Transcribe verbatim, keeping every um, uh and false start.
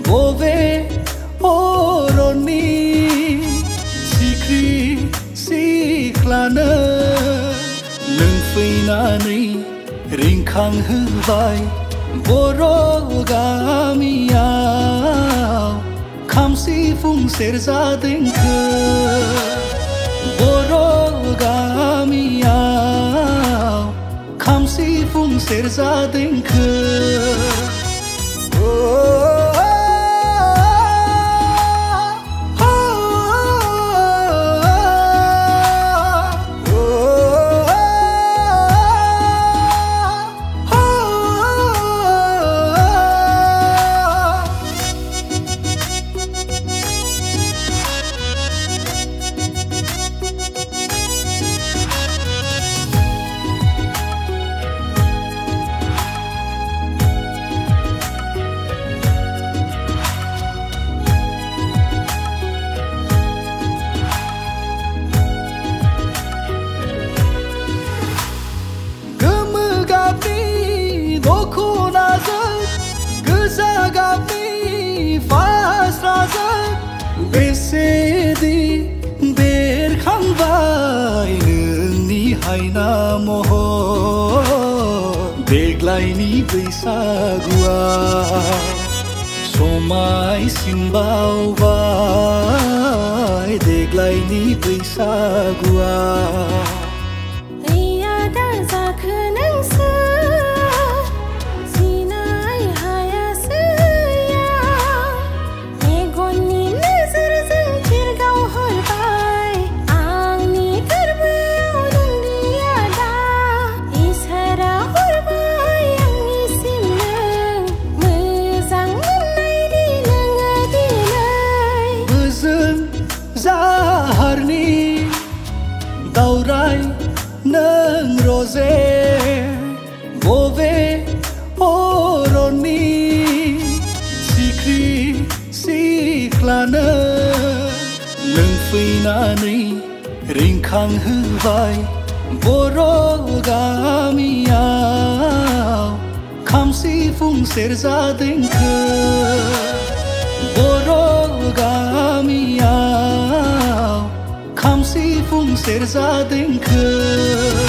बबे अरननि सिख्रि सिख्लानो नों फैनानै रिंखांहोबाय बर' गामियाव खाम सिफुं सेरजा देंखो बर' गामियाव खाम सिफुं सेरजा देंखो बेसेदि बेरखांबाय नोंनि हायना महर देग्लायनि बैसागुआ समायसिनबावबाय देग्लायनि बैसागुआ जाहारनि दावराय नों रजे बबे अरननि सिख्रि सिख्लानो नों फैनानै रिंखांहोबाय बर' गामियाव खाम सिफुं सेरजा देंखो बर' गामियाव खाम सिफुं सेरजा देंखो